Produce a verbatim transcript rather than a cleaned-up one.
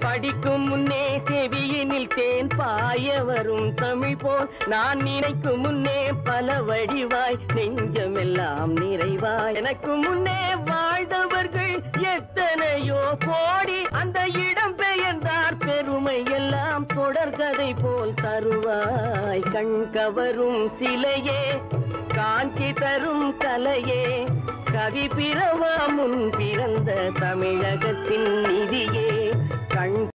படிக்கும் முன்னே செவியினில் தேன் பாய வரும் தமிழ் போல் நான் நினைக்கும் முன்னே பல வடிவாய் நெஞ்சமெல்லாம் நிறைவாய் எனக்கு முன்னே வாழ்ந்தவர்கள் எத்தனையோ கோடி அந்த இடம் பெயர்ந்தார் பெருமை எல்லாம் தொடர்கதை போல் தருவாய் கண் கவரும் சிலையே காஞ்சி தரும் கலையே கவி பிறவா முன் பிறந்த தமிழகத்தின் நிதியே கண்